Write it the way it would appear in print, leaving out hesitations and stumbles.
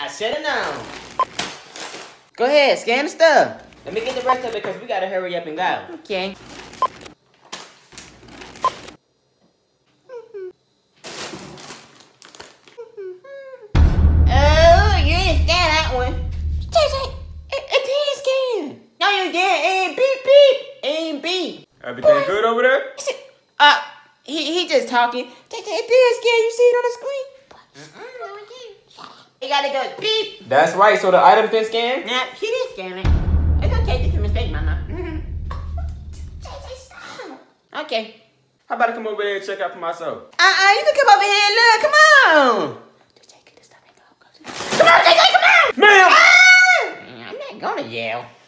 I should've known. Go ahead, scan the stuff. Let me get the rest of it because we gotta hurry up and go. Okay. Oh, you didn't scan that one. It did scan. No, you didn't. A and beep beep. A and B. Everything good over there? He just talking. It did scan. You see it on the screen? You gotta go beep. That's right. So the item been scanned? Nah, she didn't scan it. It's okay. It's a mistake, Mama. Okay. How about I come over there and check out for myself? You can come over here and look. Come on. Come on, JJ, come on. Ma'am! I'm not going to jail.